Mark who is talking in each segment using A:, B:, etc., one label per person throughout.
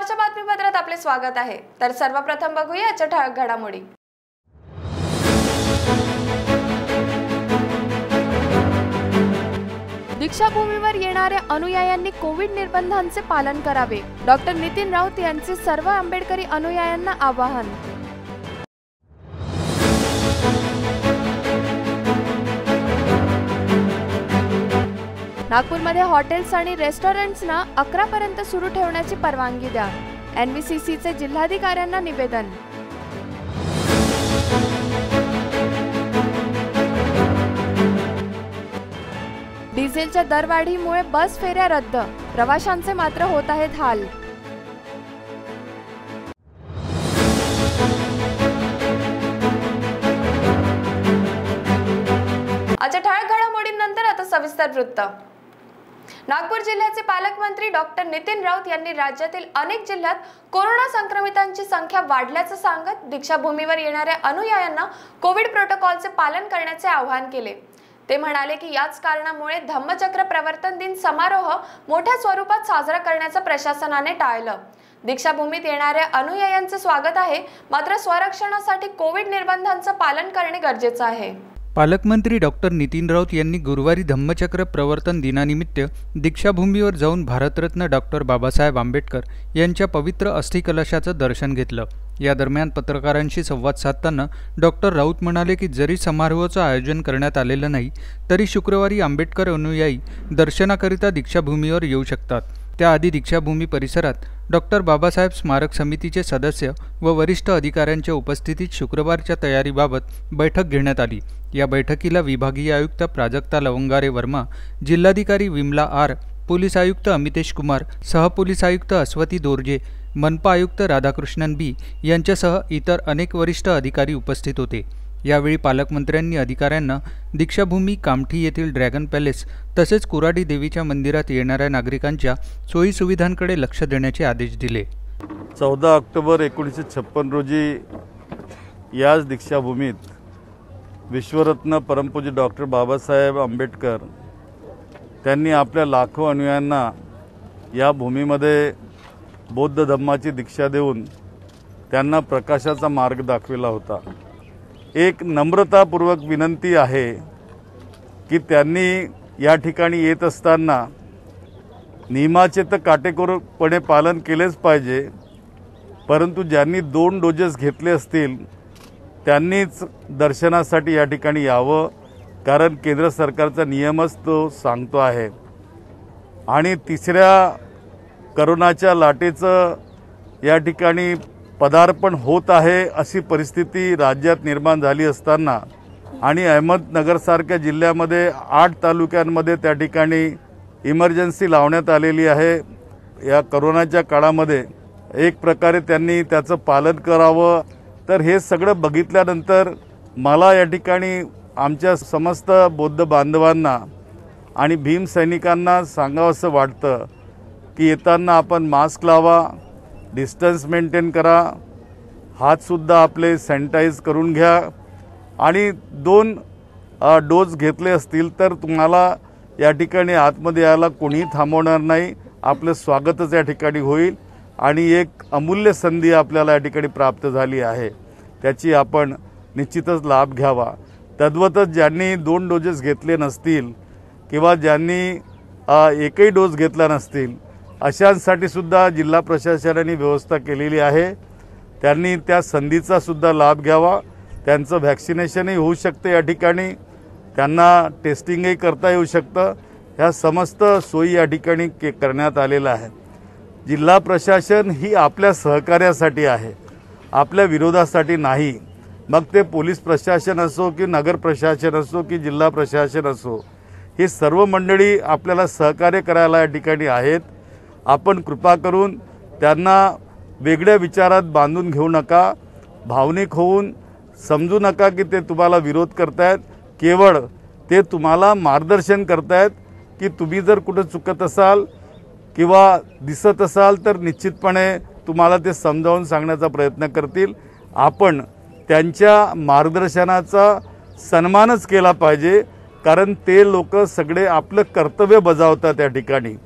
A: सकाळच्या बातमीपत्रात आपले स्वागत आहे। तर सर्वप्रथम बघूया आजच्या ठळक घडामोडी। दीक्षाभूमीवर येणाऱ्या अनुयायांनी कोविड निर्बंधांचे पालन करावे, डॉक्टर नितीन राऊत यांचे सर्व आंबेडकरी अनुयायांना आवाहन। नागपूरमध्ये हॉटेल्स आणि रेस्टॉरंट्सना 11 पर्यंत सुरू ठेवण्याची परवानगी द्या, एनव्हीसीसीचे जिल्हाधिकाऱ्यांना निवेदन। डिझेलच्या दरवाढीमुळे बस फेऱ्या रद्द, प्रवाशांचे मात्र होत आहेत हाल। आजच्या ठळक घडामोडींनंतर आता सविस्तर वृत्त। नागपूर जिल्ह्याचे पालकमंत्री डॉक्टर नितीन राऊत यांनी राज्यातील अनेक जिल्ह्यात कोरोना संक्रमितांची संख्या वाढल्याचं सांगत दीक्षाभूमीवर येणाऱ्या अनुयायांना कोविड प्रोटोकॉलचे पालन करण्याचे आवाहन केले। ते म्हणाले की याच कारणामुळे धम्मचक्र प्रवर्तन दिन समारोह मोठ्या स्वरूपात साजरा करण्याचं प्रशासनाने टाळलं। दीक्षाभूमीत येणाऱ्या अनुयायांचे स्वागत आहे, मात्र स्वरक्षणासाठी कोविड निर्बंधांचं पालन करणे गरजेचं आहे।
B: पालकमंत्री डॉक्टर नितीन राऊत यांनी गुरुवारी धम्मचक्र प्रवर्तन दिनानिमित्त दीक्षाभूमीवर जाऊन भारतरत्न डॉक्टर बाबासाहेब आंबेडकर यांच्या पवित्र अस्थिकलशाचं दर्शन घेतलं। या दरम्यान पत्रकारांशी संवाद साधताना डॉक्टर राऊत म्हणाले की जरी समारोहाचं आयोजन करण्यात आलेलं नाही तरी शुक्रवारी आंबेडकर अनुयायी दर्शनाकरिता दीक्षाभूमीवर येऊ शकतात। त्याआधी दीक्षाभूमी परिसरात डॉक्टर बाबासाहेब स्मारक समितीचे सदस्य व वरिष्ठ अधिकाऱ्यांच्या उपस्थितीत शुक्रवारच्या तयारीबाबत बैठक घेण्यात आली। या बैठकीला विभागीय आयुक्त प्राजक्ता लवंगारे वर्मा, जिल्हाधिकारी विमला आर, पोलीस आयुक्त अमितेश कुमार, सहपोलीस आयुक्त अस्वती दोर्जे, मनपा आयुक्त राधाकृष्णन बी यांच्यासह इतर अनेक वरिष्ठ अधिकारी उपस्थित होते। यावेळी पालकमंत्र्यांनी अधिकाऱ्यांना दीक्षाभूमी, कामठी येथील ड्रॅगन पॅलेस तसेच कुराडी देवीच्या मंदिरात येणाऱ्या नागरिकांच्या सोयीसुविधांकडे लक्ष देण्याचे आदेश दिले।
C: 14 ऑक्टोबर 1956 रोजी याच दीक्षाभूमीत विश्वरत्न परमपूज्य डॉक्टर बाबासाहेब आंबेडकर त्यांनी आपल्या लाखो अनुयायांना या भूमीमध्ये बौद्ध धम्माची दीक्षा देऊन त्यांना प्रकाशाचा मार्ग दाखविला होता। एक नम्रतापूर्वक विनंती आहे की त्यांनी या ठिकाणी येत असताना नियमाचे तर काटेकोरपणे पालन केलेच पाहिजे, परंतु ज्यांनी 2 डोजेस घेतले असतील त्यांनीच दर्शनासाठी या ठिकाणी यावं, कारण केंद्र सरकारचा नियमच तो सांगतो आहे। आणि तिसऱ्या करोनाच्या लाटेचं या ठिकाणी पदार्पण होत आहे अशी परिस्थिती राज्यात निर्माण झाली असताना आणि अहमदनगरसारख्या जिल्ह्यामध्ये 8 तालुक्यांमध्ये त्या ठिकाणी इमर्जन्सी लावण्यात आलेली आहे। या करोनाच्या काळामध्ये एक प्रकारे त्यांनी त्याचं पालन करावं। तर हे सगळं बघितल्यानंतर मला या ठिकाणी आमच्या समस्त बौद्ध बांधवांना आणि भीम सैनिकांना सांगावंसं वाटतं की येताना आपण मास्क लावा, डिस्टन्स मेंटेन करा, हातसुद्धा आपले सॅनिटाईज करून घ्या आणि 2 डोस घेतले असतील तर तुम्हाला या ठिकाणी आतमध्ये यायला कोणीही थांबवणार नाही। आपलं स्वागतच या ठिकाणी होईल आणि एक अमूल्य संधी आपल्याला या ठिकाणी प्राप्त झाली आहे, त्याची आपण निश्चितच लाभ घ्यावा। तद्वतच ज्यांनी 2 डोजेस घेतले नसतील किंवा ज्यांनी एकही डोस घेतला नसतील अशांसाठी सुद्धा जिल्हा प्रशासनाने व्यवस्था केलेली आहे। त्यांनी त्या संधीचा सुद्धा लाभ घ्यावा। त्यांचं व्हॅक्सिनेशनही होऊ शकतं, या ठिकाणी त्यांना टेस्टिंगही करता येऊ शकतं। ह्या समस्त सोयी या ठिकाणी करण्यात आलेल्या आहे। जिल्हा प्रशासन ही आपल्या सहकार्यासाठी आहे, आपल्या विरोधासाठी नाही। मग ते पोलीस प्रशासन असो की नगर प्रशासन असो की जिल्हा प्रशासन असो, हे सर्व मंडळी आपल्याला सहकार्य करायला या ठिकाणी आहेत। आपण कृपा करून त्यांना वेगळ्या विचारात बांधून घेऊ नका, भावनिक होऊन समजू नका की ते तुम्हाला विरोध करतायत। केवळ ते तुम्हाला मार्गदर्शन करतायत की तुम्ही जर कुठे चुकत असाल किंवा दिसत असाल तर निश्चितपणे तुम्हाला ते समजावून सांगण्याचा प्रयत्न करतील। आपण त्यांच्या मार्गदर्शनाचा सन्मानच केला पाहिजे, कारण ते लोक सगळे आपलं कर्तव्य बजावतात त्या ठिकाणी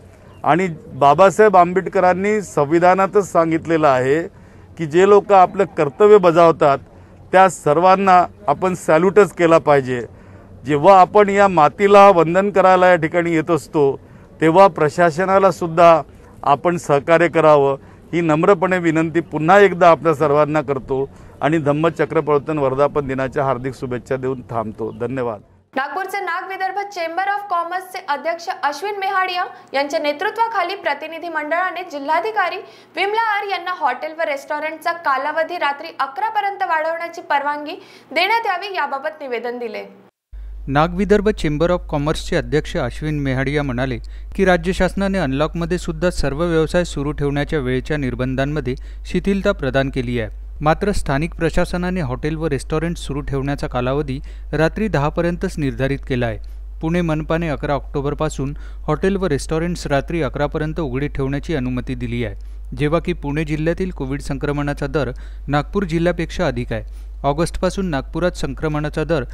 C: आणि बाबासाहेब आंबेडकरांनी संविधानातच सांगितलेलं आहे की जे लोक आपलं कर्तव्य बजावतात त्या सर्वांना आपण सॅल्यूटच केला पाहिजे. जेव्हा आपण या मातीला वंदन करायला या ठिकाणी येत असतो तेव्हा प्रशासनाला सुद्धा आपण सहकार्य करावं ही नम्रपणे विनंती पुन्हा एकदा आपल्या सर्वांना करतो आणि धम्मचक्र प्रवर्तन वर्धापन दिनाच्या हार्दिक शुभेच्छा देऊन थांबतो. धन्यवाद.
A: नागपूरचे नाग विदर्भ चेंबर ऑफ कॉमर्सचे अध्यक्ष अश्विन मेहाडिया यांच्या नेतृत्वाखाली प्रतिनिधी मंडळाने जिल्हाधिकारी विमला आर यांना हॉटेल व रेस्टॉरंटचा कालावधी रात्री 11 पर्यंत वाढवण्याची परवानगी देण्यात यावी याबाबत निवेदन दिले.
B: नाग विदर्भ चेंबर ऑफ कॉमर्सचे अध्यक्ष अश्विन मेहाडिया म्हणाले की राज्य शासनाने अनलॉकमध्ये सुद्धा सर्व व्यवसाय सुरू ठेवण्याच्या वेळेच्या निर्बंधांमध्ये शिथिलता प्रदान केली आहे. मात्र स्थानिक प्रशासनाने हॉटेल व रेस्टॉरंट सुरू ठेवण्याचा कालावधी रात्री 10 पर्यंतच निर्धारित केला आहे. पुणे मनपाने 11 ऑक्टोबरपासून हॉटेल व रेस्टॉरंट्स रात्री 11 पर्यंत उघडे ठेवण्याची अनुमती दिली आहे, जेव्हा की पुणे जिल्ह्यातील कोविड संक्रमणाचा दर नागपूर जिल्ह्यापेक्षा अधिक आहे. ऑगस्टपासून नागपुरात संक्रमणाचा दर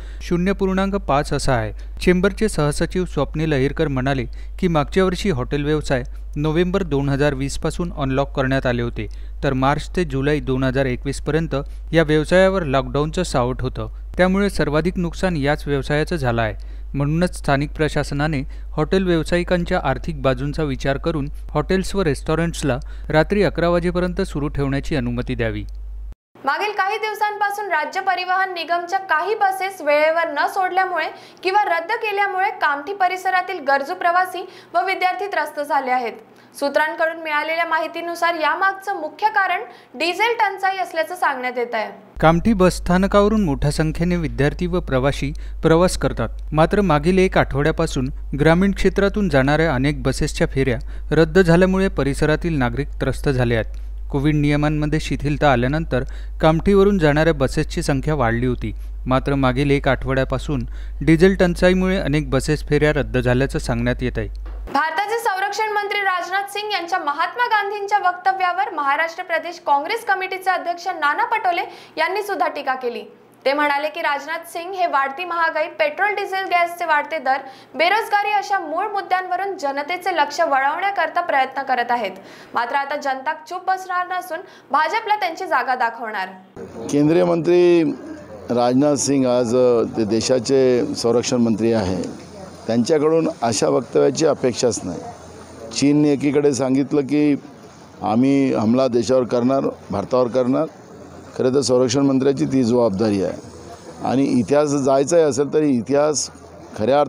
B: 0.5 असा आहे. चेंबरचे सहसचिव स्वप्नील अहिरकर म्हणाले की मागच्या वर्षी हॉटेल व्यवसाय नोव्हेंबर 2020 पासून अनलॉक करण्यात आले होते, तर मार्च ते जुलै 2021 पर्यंत या व्यवसायावर लॉकडाऊनचं सावट होतं. त्यामुळे सर्वाधिक नुकसान याच व्यवसायाचं झालं आहे. म्हणूनच स्थानिक प्रशासनाने हॉटेल व्यावसायिकांच्या आर्थिक बाजूंचा विचार करून हॉटेल्स व रेस्टॉरंट्सला रात्री 11 वाजेपर्यंत सुरू ठेवण्याची अनुमती द्यावी.
A: मागील काही दिवसांपासून राज्य परिवहन निगमच्या काही बसेस वेळेवर न सोडल्यामुळे किंवा रद्द केल्यामुळे कामठी परिसरातील गरजू प्रवासी व विद्यार्थी त्रस्त झाले आहेत. सूत्रांकडून मिळालेल्या माहितीनुसार यामागचं मुख्य कारण डिझेल टंचाई असल्याचं सांगण्यात येत आहे.
B: कामठी बसस्थानकावरून मोठ्या संख्येने विद्यार्थी व प्रवासी प्रवास करतात. मात्र मागील 1 आठवड्यापासून ग्रामीण क्षेत्रातून जाणाऱ्या अनेक बसेसच्या फेऱ्या रद्द झाल्यामुळे परिसरातील नागरिक त्रस्त झाले आहेत. कोविड नियमांमध्ये शिथिलता आल्यानंतर कामठीवरून जाणाऱ्या बसेसची संख्या वाढली होती. मात्र मागील 1 आठवड्यापासून डिझेल टंचाईमुळे अनेक बसेस फेऱ्या रद्द झाल्याचं सांगण्यात येत आहे.
A: भारताचे संरक्षण मंत्री राजनाथ सिंग यांच्या महात्मा गांधींच्या वक्तव्यावर महाराष्ट्र प्रदेश काँग्रेस कमिटीचे अध्यक्ष नाना पटोले यांनी सुद्धा टीका केली. ते म्हणाले की राजनाथ सिंग हे वाढती महागाई, पेट्रोल डिझेल गॅसचे वाढते दर, बेरोजगारी अशा मूळ मुद्द्यांवरून जनतेचे लक्ष वळवण्याकरता प्रयत्न करत आहेत. मात्र आता जनता चूप बसणार नसून भाजपला त्यांची जागा दाखवणार.
D: केंद्रीय मंत्री राजनाथ सिंग आज ते देशाचे संरक्षण मंत्री आहे. त्यांच्याकडून अशा वक्तव्याची अपेक्षाच नाही. चीनने एकीकडे सांगितलं की आम्ही हमला देशावर करणार, भारतावर करणार. खरं तर संरक्षण मंत्र्याची ती जबाबदारी आहे आणि इतिहास जायचा असेल तरी इतिहास खऱ्या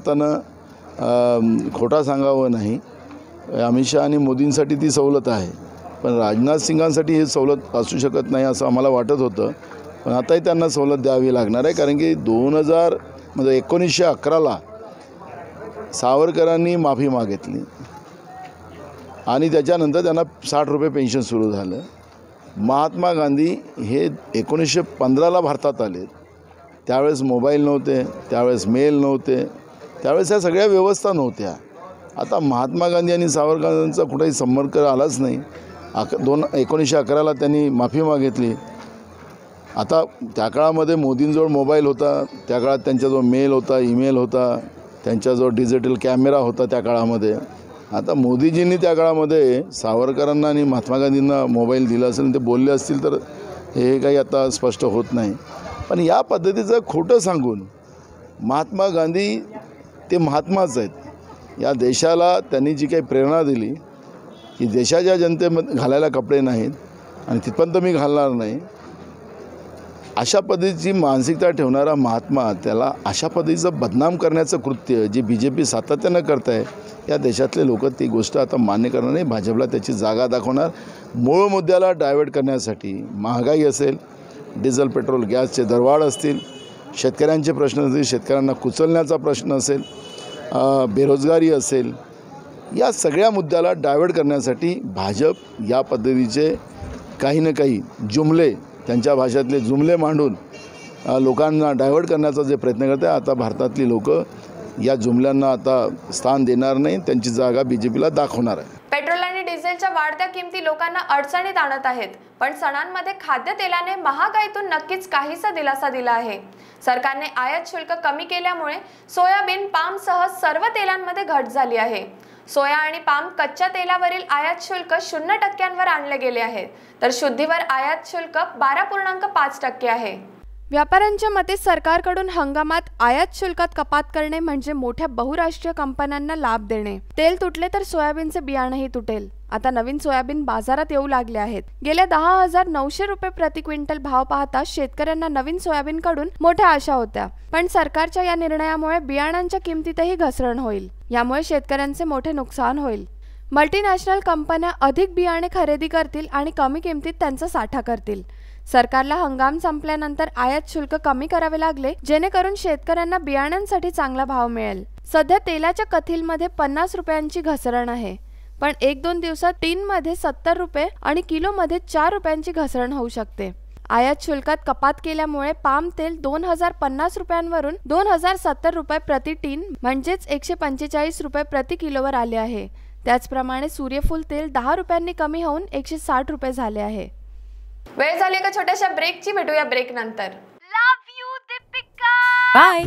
D: अर्थानं खोटा सांगावं नाही. अमित शहा आणि मोदींसाठी ती सवलत आहे, पण राजनाथ सिंगांसाठी ही सवलत असू शकत नाही असं आम्हाला वाटत होतं. पण आताही त्यांना सवलत द्यावी लागणार आहे, कारण की 1911ला सावरकरांनी माफी मागितली आणि त्याच्यानंतर त्यांना 60 रुपये पेन्शन सुरू झालं. महात्मा गांधी हे 1915ला भारतात आले. त्यावेळेस मोबाईल नव्हते, त्यावेळेस मेल नव्हते, त्यावेळेस ह्या सगळ्या व्यवस्था नव्हत्या. आता महात्मा गांधी आणि सावरकरांचा कुठेही संपर्क आलाच नाही. 1911ला त्यांनी माफी मागितली. आता त्या काळामध्ये मोदींजवळ मोबाईल होता, त्या काळात त्यांच्याजवळ मेल होता, ईमेल होता, त्यांच्याजवळ डिजिटल कॅमेरा होता त्या काळामध्ये. आता मोदीजींनी त्या काळामध्ये सावरकरांना आणि महात्मा गांधींना मोबाईल दिला असेल, ते बोलले असतील तर हे काही आता स्पष्ट होत नाही. पण या पद्धतीचं खोटं सांगून महात्मा गांधी ते महात्माच आहेत. या देशाला त्यांनी जी काही प्रेरणा दिली की देशाच्या जनतेमध्ये घालायला कपडे नाहीत आणि तिथपर्यंत मी घालणार नाही, अशा पद्धतीची मानसिकता ठेवणारा महात्मा, त्याला अशा पद्धतीचं बदनाम करण्याचं कृत्य जे BJP सातत्यानं करत आहे, या देशातले लोक ती गोष्ट आता मान्य करणार नाही. भाजपला त्याची जागा दाखवणार. मूळ मुद्द्याला डायव्हर्ट करण्यासाठी महागाई असेल, डिझेल पेट्रोल गॅसचे दरवाढ असतील, शेतकऱ्यांचे प्रश्न असतील, शेतकऱ्यांना कुचलण्याचा प्रश्न असेल, बेरोजगारी असेल, या सगळ्या मुद्द्याला डायव्हर्ट करण्यासाठी भाजप या पद्धतीचे काही ना काही जुमले, त्यांच्या भाषेतले जुमले मांडून लोकांना डायव्हर्ट करण्याचा जे प्रयत्न करते. आता भारतातली लोक या जुमल्यांना आता स्थान देणार नाही, त्यांची जागा BJPला दाखवणार आहे.
A: पेट्रोल आणि डिझेलच्या वाढत्या किमती लोकांना अडचणीत आणत आहेत, पण सणांमध्ये खाद्यतेलाने महागाईतून नक्कीच काहीसा दिलासा दिला आहे. सरकारने आयात शुल्क कमी केल्यामुळे सोयाबीन, पामसह सर्व तेलांमध्ये घट झाली आहे. सोया आणि पाम कच्च्या तेलावरील आयात शुल्क 0% आणले गेले आहे, तर शुद्धीवर आयात शुल्क 12.5% आहे. व्यापाऱ्यांच्या मते सरकारकडून हंगामात आयात शुल्कात कपात करणे म्हणजे मोठ्या बहुराष्ट्रीय कंपन्यांना लाभ देणे. तेल तुटले तर सोयाबीनचे बियाणंही तुटेल. आता नवीन सोयाबीन बाजारात येऊ लागले आहेत. गेल्या 10,900 रुपये प्रति क्विंटल भाव पाहता शेतकऱ्यांना नवीन सोयाबीनकडून मोठ्या आशा होत्या, पण सरकारच्या या निर्णयामुळे बियाणांच्या किमतीतही घसरण होईल. यामुळे शेतकऱ्यांचे मोठे नुकसान होईल. मल्टीनॅशनल कंपन्या अधिक बियाणे खरेदी करतील आणि कमी किमतीत त्यांचा साठा करतील. सरकारला हंगाम संपल्यानंतर आयात शुल्क कमी करावे लागले, जेणेकरून शेतकऱ्यांना बियाण्यांसाठी चांगला भाव मिळेल. सध्या तेलाच्या कथीलमध्ये 50 रुपयांची घसरण आहे, पण 1-2 दिवसात टीनमध्ये 70 रुपये आणि किलोमध्ये 4 रुपयांची घसरण होऊ शकते. आयात शुल्कात कपात केल्यामुळे पाम तेल 2,050 रुपयांवरून 2,070 रुपये प्रति टीन म्हणजेच 145 रुपये प्रति किलोवर आले आहे. त्याचप्रमाणे सूर्यफूल तेल 10 रुपयांनी कमी होऊन 160 रुपये झाले आहे. वेळ झाली का छोट्याशा ब्रेकची, भेटूया ब्रेक नंतर. Love you Deepika.
E: बाय.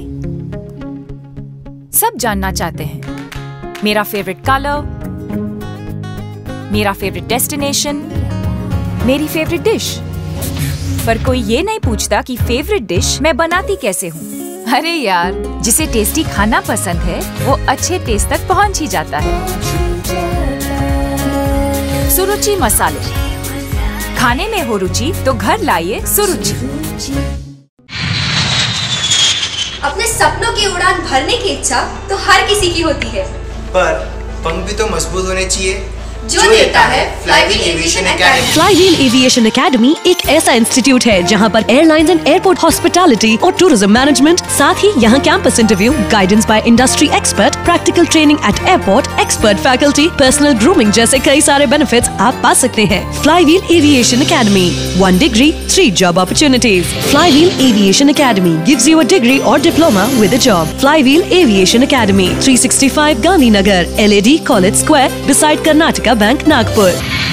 E: सब जानना चाहते हैं मेरा फेवरेट कलर, मेरा फेवरेट डेस्टिनेशन, मेरी फेवरेट डिश, पर कोई ये नहीं पूछता कि फेवरेट डिश मैं बनाती कैसे हूँ. अरे यार, जिसे टेस्टी खाना पसंद है वो अच्छे टेस्ट तक पहुँच ही जाता है. सुरुचि मसाले, खाने में हो रुचि तो घर लाइए सुरुचि.
F: अपने सपनों की उड़ान भरने की इच्छा तो हर किसी की होती है,
G: पर पंख भी तो मजबूत होने चाहिए,
F: जो देता है Flywheel Aviation Academy.
H: Flywheel Aviation Academy एक ऐसा इंस्टीट्यूट है जहां पर एयरलाइंस एंड एयरपोर्ट हॉस्पिटैलिटी और टूरिज्म मैनेजमेंट, साथ ही यहां campus interview, guidance by industry expert, practical training at airport, expert faculty, personal grooming जैसे कई सारे बेनिफिट्स आप पा सकते हैं. Flywheel Aviation Academy, 1 degree, 3 job opportunities. Flywheel Aviation Academy gives you a degree or diploma with a job. Flywheel Aviation academy, 365 Gandhinagar, LAD college square, beside Karnataka bank, Nagpur.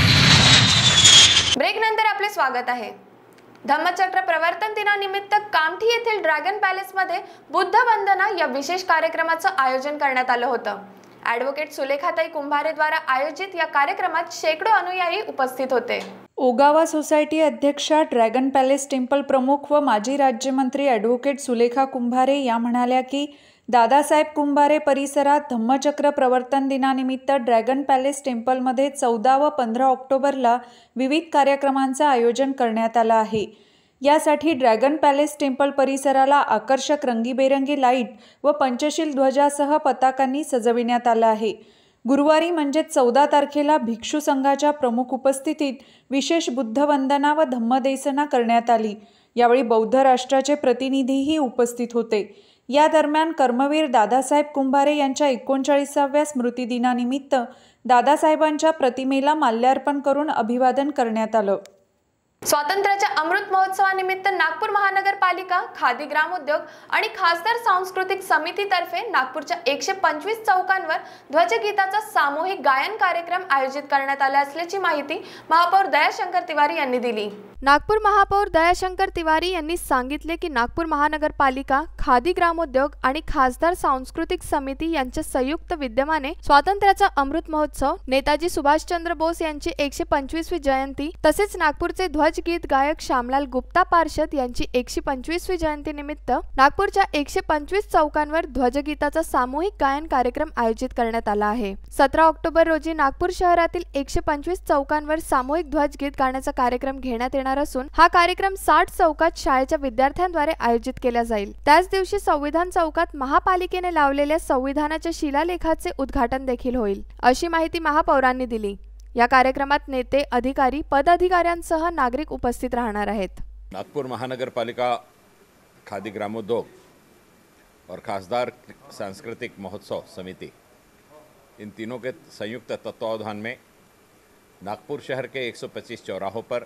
A: Break नंतर आपले स्वागत आहे. धम्मचक्र प्रवर्तन दिनानिमित्त कामठी येथील ड्रॅगन पॅलेसमध्ये बुद्ध वंदना या विशेष कार्यक्रमाचं आयोजन करण्यात आलं होतं. ॲडव्होकेट सुलेखाताई कुंभारे द्वारा आयोजित या कार्यक्रमात शेकडो अनुयायी उपस्थित होते.
I: ओगावा सोसायटी अध्यक्षा, ड्रॅगन पॅलेस टेम्पल प्रमुख व माजी राज्यमंत्री ॲडव्होकेट सुलेखा कुंभारे या म्हणाल्या की दादासाहेब कुंभारे परिसरात धम्मचक्र प्रवर्तन दिनानिमित्त ड्रॅगन पॅलेस टेम्पलमध्ये 14 व 15 ऑक्टोबरला विविध कार्यक्रमांचं आयोजन करण्यात आलं आहे. यासाठी ड्रॅगन पॅलेस टेम्पल परिसराला आकर्षक रंगीबेरंगी लाईट व पंचशील ध्वजासह पताकांनी सजविण्यात आलं आहे. गुरुवारी म्हणजे 14 तारखेला भिक्षू संघाच्या प्रमुख उपस्थितीत विशेष बुद्धवंदना व धम्मदेसना करण्यात आली. यावेळी बौद्ध राष्ट्राचे प्रतिनिधीही उपस्थित होते. या दरम्यान कर्मवीर दादासाहेब कुंभारे यांच्या 39व्या स्मृतिदिनानिमित्त दादासाहेबांच्या प्रतिमेला माल्यार्पण करून अभिवादन करण्यात आलं.
A: स्वातंत्र्याच्या अमृत महोत्सवानिमित्त नागपूर महानगरपालिका, खादी ग्रामोद्योग आणि खासदार सांस्कृतिक समितीतर्फे नागपूरच्या 125 चौकांवर ध्वजगीताचा सामूहिक गायन कार्यक्रम आयोजित करण्यात आला असल्याची माहिती महापौर दयाशंकर तिवारी यांनी दिली. नागपूर महापौर दयाशंकर तिवारी यांनी सांगितले की नागपूर महानगरपालिका, खादी ग्रामोद्योग आणि खासदार सांस्कृतिक समिती यांच्या संयुक्त विद्यमाने स्वातंत्र्याचा अमृत महोत्सव, नेताजी सुभाषचंद्र बोस यांची 125वी जयंती तसेच नागपूरचे ध्वजगीत गायक श्यामलाल गुप्ता पार्षद यांची 125वी जयंती निमित्त नागपूरच्या 125 चौकांवर ध्वजगीताचा सामूहिक गायन कार्यक्रम आयोजित करण्यात आला आहे. 17 ऑक्टोबर रोजी नागपूर शहरातील 125 चौकांवर सामूहिक ध्वजगीत गाण्याचा कार्यक्रम घेण्यात येणार असून हा कार्यक्रम 60 चौकात शाळेच्या विद्यार्थ्यांद्वारे आयोजित केला जाईल. त्याच दिवशी संविधान चौकात महापालिकेने लावलेल्या संविधानाच्या शिलालेखाचे उद्घाटन देखील होईल, अशी माहिती महापौरांनी दिली. या कार्यक्रमात नेते, अधिकारी, पदाधिकाऱ्यांसह नागरिक उपस्थित राहणार आहेत.
J: नागपुर महानगरपालिका, खादी ग्रामोद्योग और खासदार सांस्कृतिक महोत्सव समिति, इन तीनों के संयुक्त तत्वावधान में नागपुर शहर के 125 चौराहों पर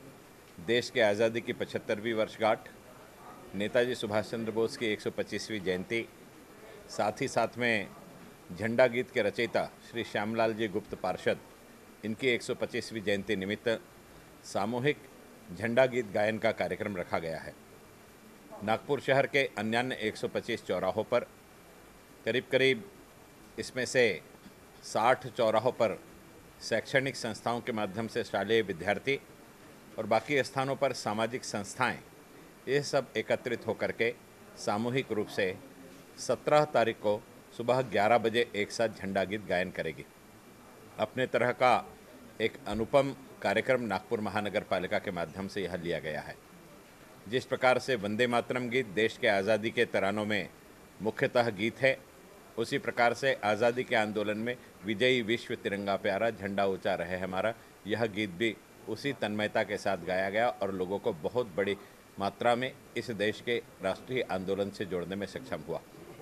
J: देश के आज़ादी की 75वीं वर्षगांठ, नेताजी सुभाष चंद्र बोस की 125वीं जयंती, साथ ही साथ में झंडा गीत के रचयिता श्री श्यामलाल जी गुप्त पार्षद, इनकी 125वीं जयंती निमित्त सामूहिक झंडा गीत गायन का कार्यक्रम रखा गया है. नागपुर शहर के अन्य 125 चौराहों पर करीब करीब इसमें से 60 चौराहों पर शैक्षणिक संस्थाओं के माध्यम से शालेय विद्यार्थी और बाकी स्थानों पर सामाजिक संस्थाएं, ये सब एकत्रित होकर के सामूहिक रूप से 17 तारीख को सुबह 11 बजे एक साथ झंडा गीत गायन करेगी। अपने तरह का एक अनुपम कार्यक्रम नागपुर महानगर पालिका के माध्यम से यह लिया गया है। जिस प्रकार से वंदे मातरम गीत देश के आज़ादी के तरानों में मुख्यतः गीत है, उसी प्रकार से आज़ादी के आंदोलन में विजयी विश्व तिरंगा प्यारा झंडा ऊंचा रहे हमारा, यह गीत भी उसी तन्मयता के साथ गाया गया और लोगों को बहुत बड़ी मात्रा में इस देश के राष्ट्रीय आंदोलन से जोड़ने में सक्षम हुआ।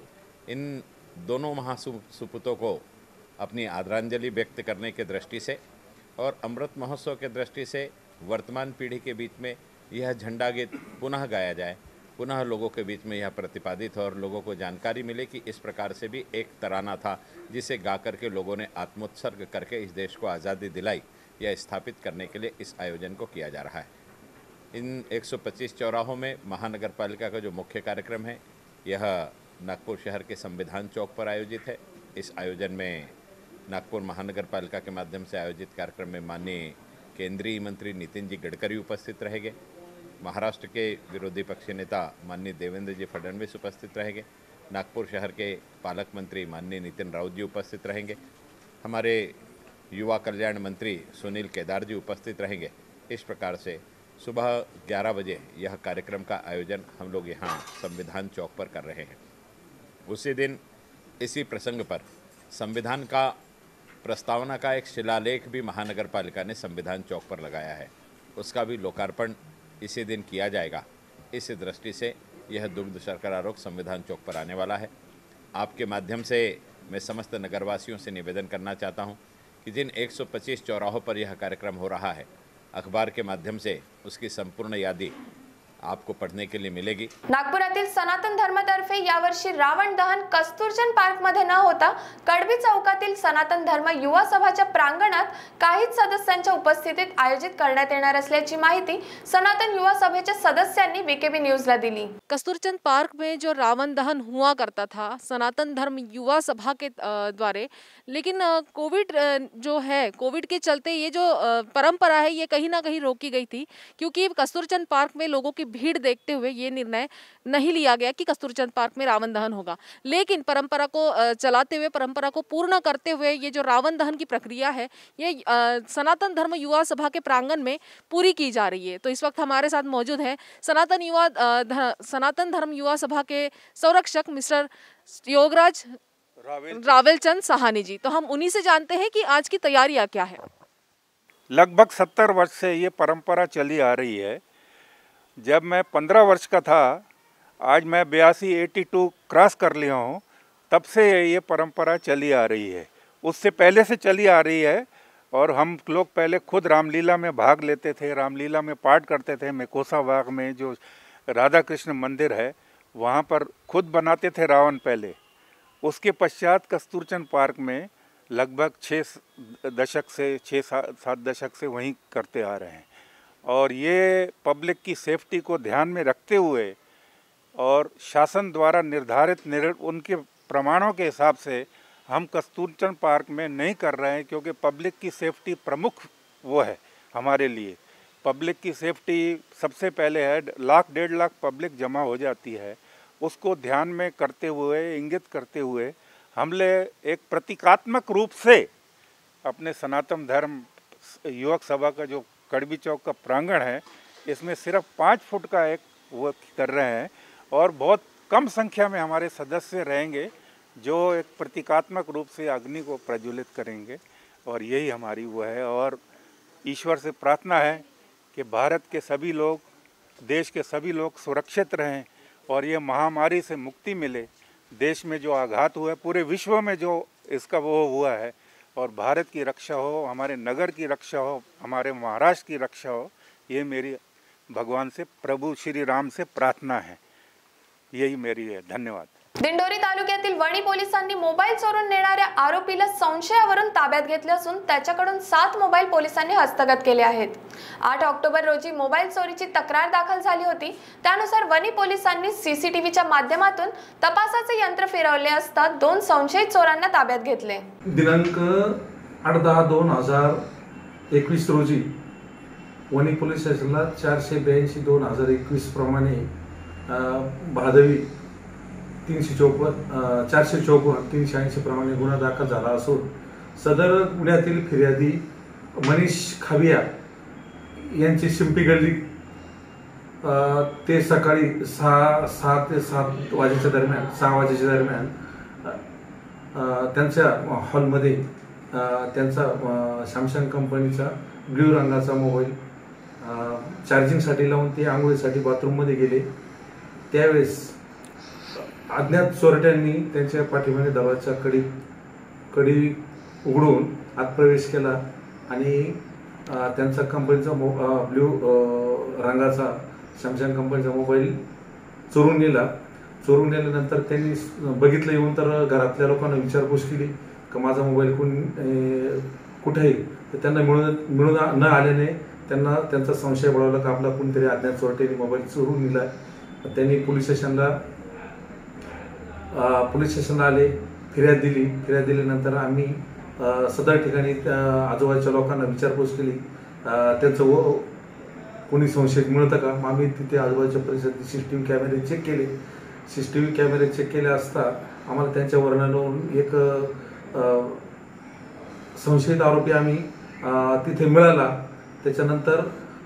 J: इन दोनों महासुपूतों को अपनी आदरांजलि व्यक्त करने के दृष्टि से और अमृत महोत्सव के दृष्टि से वर्तमान पीढ़ी के बीच में यह झंडा गीत पुनः गाया जाए, पुनः लोगों के बीच में यह प्रतिपादित हो और लोगों को जानकारी मिले कि इस प्रकार से भी एक तराना था जिसे गा करके लोगों ने आत्मोत्सर्ग करके इस देश को आज़ादी दिलाई, यह स्थापित करने के लिए इस आयोजन को किया जा रहा है। इन 125 चौराहों में महानगर पालिका का जो मुख्य कार्यक्रम है यह नागपुर शहर के संविधान चौक पर आयोजित है। इस आयोजन में नागपुर महानगर पालिका के माध्यम से आयोजित कार्यक्रम में माननीय केंद्रीय मंत्री नितिन जी गडकरी उपस्थित रहेंगे, महाराष्ट्र के विरोधी पक्ष नेता माननीय देवेंद्र जी फडणवीस उपस्थित रहेंगे, नागपुर शहर के पालक मंत्री माननीय नितिन राउत जी उपस्थित रहेंगे, हमारे युवा कल्याण मंत्री सुनील केदार जी उपस्थित रहेंगे। इस प्रकार से सुबह 11 बजे यह कार्यक्रम का आयोजन हम लोग यहाँ संविधान चौक पर कर रहे हैं। उसी दिन इसी प्रसंग पर संविधान का प्रस्तावना का एक शिलालेख भी महानगर पालिका ने संविधान चौक पर लगाया है, उसका भी लोकार्पण इसी दिन किया जाएगा। इस दृष्टि से यह दुग्ध शर्करा रोग संविधान चौक पर आने वाला है। आपके माध्यम से मैं समस्त नगरवासियों से निवेदन करना चाहता हूं कि जिन 125 चौराहों पर यह कार्यक्रम हो रहा है, अखबार के माध्यम से उसकी संपूर्ण यादी आपको पढ़ने के लिए मिलेगी।
A: नागपुरातील सनातन धर्मातर्फे यावर्षी रावण दहन कस्तुरचंद पार्क मध्ये न होता कडबी चौकातील सनातन धर्म युवा सभाच्या प्रांगणात काहीच सदस्यांच्या उपस्थितीत आयोजित करण्यात येणार असल्याची माहिती सनातन युवा सभेच्या सदस्यांनी बीकेबी न्यूजला दिली।
K: कस्तूरचंद पार्क में जो रावण दहन हुआ करता था सनातन धर्म युवा सभा के द्वारे, लेकिन कोविड जो है, कोविड के चलते ये जो परंपरा है ये कहीं ना कहीं रोकी गई थी, क्योंकि कस्तूरचंद पार्क में लोगों की भीड़ देखते हुए ये निर्णय नहीं लिया गया कि कस्तूरचंद पार्क में रावण दहन होगा। लेकिन परंपरा को चलाते हुए, परंपरा को पूर्ण करते हुए ये जो रावण दहन की प्रक्रिया है ये सनातन धर्म युवा सभा के प्रांगण में पूरी की जा रही है। तो इस वक्त हमारे साथ मौजूद है सनातन धर्म युवा सभा के संरक्षक मिस्टर योगराज रावेलचंद साहानी जी। तो हम उन्हीं से जानते हैं कि आज की तैयारियां क्या है।
L: लगभग 70 वर्ष से ये परंपरा चली आ रही है। जब मैं 15 वर्ष का था, आज मैं 82 क्रॉस कर लिया हूँ, तब से ये परंपरा चली आ रही है। उससे पहले से चली आ रही है और हम लोग पहले खुद रामलीला में भाग लेते थे, रामलीला में पाठ करते थे। मैं कोसा बाग में जो राधा कृष्ण मंदिर है वहाँ पर खुद बनाते थे रावण पहले। उसके पश्चात कस्तूरचंद पार्क में लगभग 6-7 दशक से वहीं करते आ रहे हैं। और ये पब्लिक की सेफ्टी को ध्यान में रखते हुए और शासन द्वारा निर्धारित उनके प्रमाणों के हिसाब से हम कस्तूरचंद पार्क में नहीं कर रहे हैं, क्योंकि पब्लिक की सेफ्टी प्रमुख वो है हमारे लिए। पब्लिक की सेफ्टी सबसे पहले है। 1-1.5 लाख पब्लिक जमा हो जाती है, उसको ध्यान में करते हुए, इंगित करते हुए हमने एक प्रतीकात्मक रूप से अपने सनातन धर्म युवक सभा का जो कडबी चौक का प्रांगण है, इसमें सिर्फ 5 फुट का एक वो कर रहे हैं और बहुत कम संख्या में हमारे सदस्य रहेंगे जो एक प्रतीकात्मक रूप से अग्नि को प्रज्वलित करेंगे। और यही हमारी वो है। और ईश्वर से प्रार्थना है कि भारत के सभी लोग, देश के सभी लोग सुरक्षित रहें और ये महामारी से मुक्ति मिले। देश में जो आघात हुआ है, पूरे विश्व में जो इसका वो हुआ है, और भारत की रक्षा हो, हमारे नगर की रक्षा हो, हमारे महाराष्ट्र की रक्षा हो, ये मेरी भगवान से, प्रभु श्री राम से प्रार्थना है। यही मेरी है। धन्यवाद।
A: दिंडोरी तालुक्यातील वणी पोलिसांनी मोबाईल चोरून नेणाऱ्या आरोपीला संशयावरून ताब्यात घेतले असून त्याच्याकडून 7 मोबाईल पोलिसांनी हस्तगत केले आहेत. 8 ऑक्टोबर रोजी मोबाईल चोरीची तक्रार दाखल झाली होती. त्यानुसार वणी पोलिसांनी सीसीटीव्हीच्या माध्यमातून तपासाचे यंत्र फिरवले असता 2 संशयित चोरांना ताब्यात घेतले.
M: दिनांक 8/10/2021 रोजी वणी पोलीस स्टेशनला 482/2021 प्रमाणे भादवी 454/380 प्रमाणे गुन्हा दाखल झाला असून सदर गुन्ह्यातील फिर्यादी मनीष खाविया यांची शिंपी गल्ली ते सकाळी 6 ते 7 वाजेच्या दरम्यान त्यांच्या हॉलमध्ये त्यांचा सॅमसंग कंपनीचा ब्ल्यू रंगाचा मोबाईल चार्जिंगसाठी लावून ते आंघोळीसाठी बाथरूममध्ये गेले. त्यावेळेस अज्ञात चोरट्यांनी त्यांच्या पाठीमागे दरवाजाच्या कडी उघडून आत प्रवेश केला आणि त्यांचा कंपनीचा ब्ल्यू रंगाचा सॅमसंग कंपनीचा मोबाईल चोरून नेला. चोरून नेल्यानंतर त्यांनी बघितलं येऊन तर घरातल्या लोकांना विचारपूस केली की माझा मोबाईल कुठे आहे. तर त्यांना मिळून न आल्याने त्यांना त्यांचा संशय बळवला की आपला कोणतरी अज्ञात चोरट्यांनी मोबाईल चोरून नेला. त्यांनी पोलीस स्टेशनला आले, फिर्याद दिल्यानंतर आम्ही सदर ठिकाणी आजूबाजूच्या लोकांना विचारपूस केली. त्यांचं कोणी संशयित मिळतं का. मग आम्ही तिथे आजूबाजूच्या परिसरात सीसीटीव्ही कॅमेरे चेक केले असता आम्हाला त्यांच्या वर्णनावरून एक संशयित आरोपी आम्ही तिथे मिळाला. त्याच्यानंतर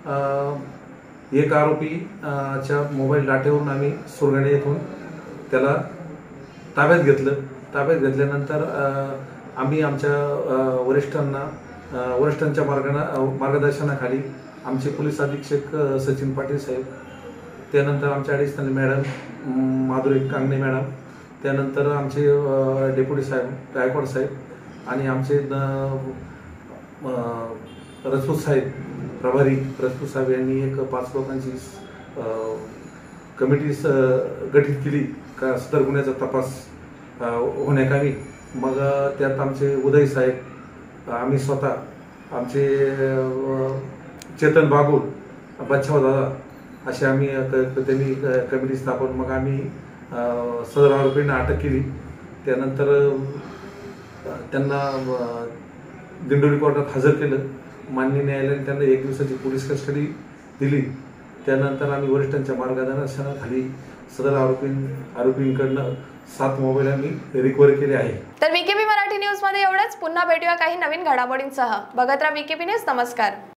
M: एक आरोपीच्या मोबाईल डाट्यावरून आम्ही सुरगाणे येथून त्याला ताब्यात घेतलं. ताब्यात घेतल्यानंतर आम्ही आमच्या वरिष्ठांच्या मार्गदर्शनाखाली आमचे पोलीस अधीक्षक सचिन पाटील साहेब, त्यानंतर आमचे additional madam Madhuri Kangane madam, त्यानंतर आमचे डेप्युटी साहेब गायकवाड साहेब आणि आमचे राजपूत साहेब प्रभारी राजपूत साहेब यांनी एक 5 लोकांची कमिटी गठीत केली का सदर गुन्ह्याचा तपास होण्याकामी. मग त्यात आमचे उदय साहेब, आम्ही स्वतः, आमचे चेतन बागुल, बच्छाव दादा असे आम्ही त्यांनी कमिटी स्थापन. मग आम्ही सदर आरोपींना अटक केली. त्यानंतर त्यांना दिंडोरी कोर्टात हजर केलं. माननीय न्यायालयाने त्यांना 1 दिवसाची पोलीस कस्टडी दिली. त्यानंतर आम्ही वरिष्ठांच्या मार्गदर्शनाखाली सदर आरोपींकडनं 7 मोबाईल आम्ही रिकव्हर केले आहे.
A: तर वीकेबी मराठी न्यूज मध्ये एवढंच. पुन्हा भेटूया काही नवीन घडामोडींसह. बघत राहा वीकेबी न्यूज. नमस्कार.